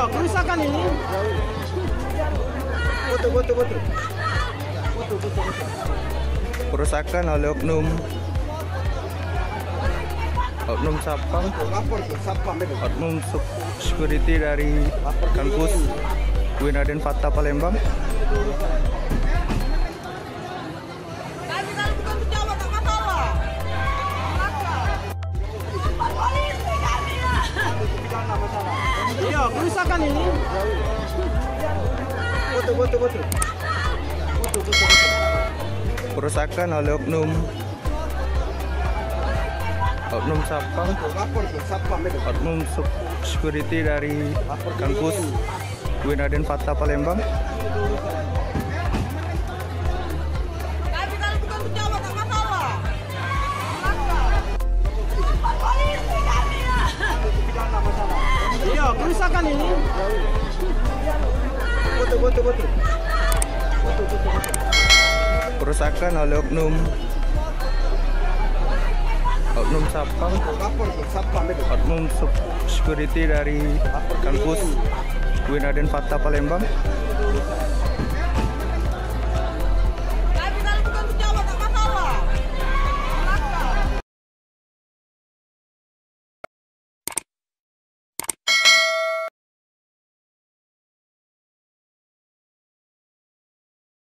Iya, kerusakan ini. Foto. Perusakan oleh oknum Sapam, oknum security dari kampus UIN Raden Fatah Palembang. Iya, kerusakan ini. Foto. Perusakan oleh oknum Sapam, oknum security dari kampus UIN Raden Fatah Palembang. Iya, kerusakan ini. Foto. Perusakan oleh oknum Sapam, oknum security dari kampus UIN Raden Fatah Palembang.